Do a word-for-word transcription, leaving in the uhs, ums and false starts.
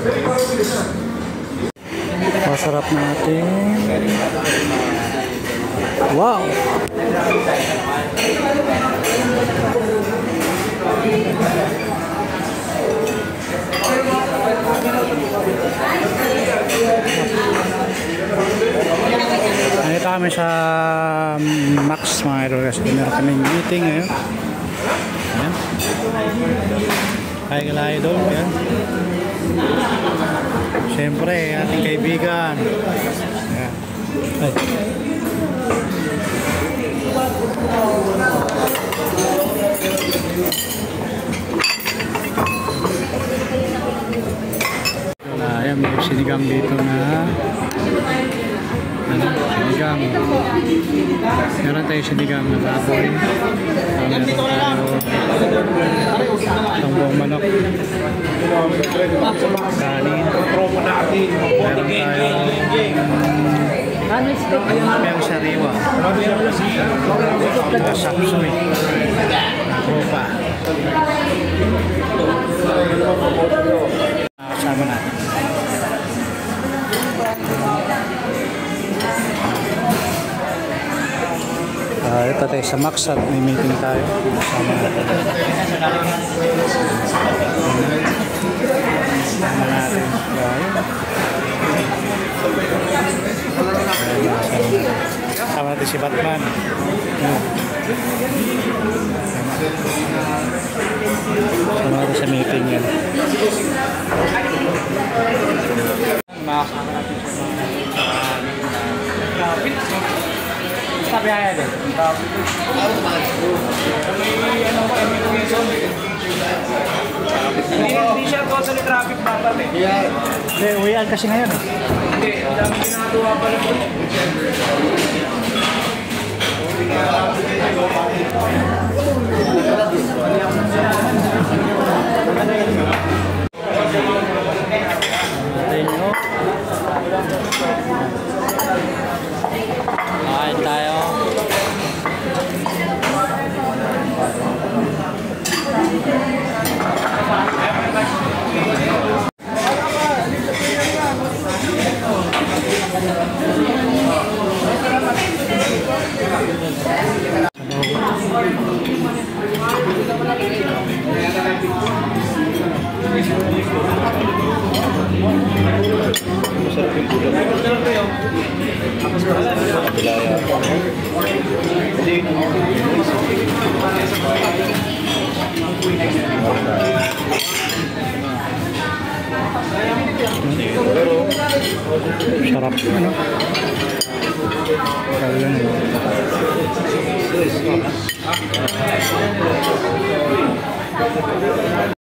Masarap natin. Wow! Nandito kami sa Max mga idol kasi meron kaming meeting ngayon. Ayan. Hi kala idol. Ayan. Siyempre ating kaibigan. Ayan. Ay. Ayan, may sinigang dito na ano, sinigang. Meron tayo sinigang na baboy. Meron tayo isang buong manok. Kanin. Meron tayo yung sariwa. Sapsoy. Tropa. Kasama natin. Uh, ito tayo sa Max at may meeting tayo. Kasama natin. Kasama natin. Kasama natin si Batman. Kasama natin sa meeting yan. Makasama natin sa sabi aja deh. Hindi siya ko sa traffic dapat eh. Iya. Uwian kasi ngayon. Hindi, dami ginagawa pa rin. Kain tayo. Sarap ano? Kalian.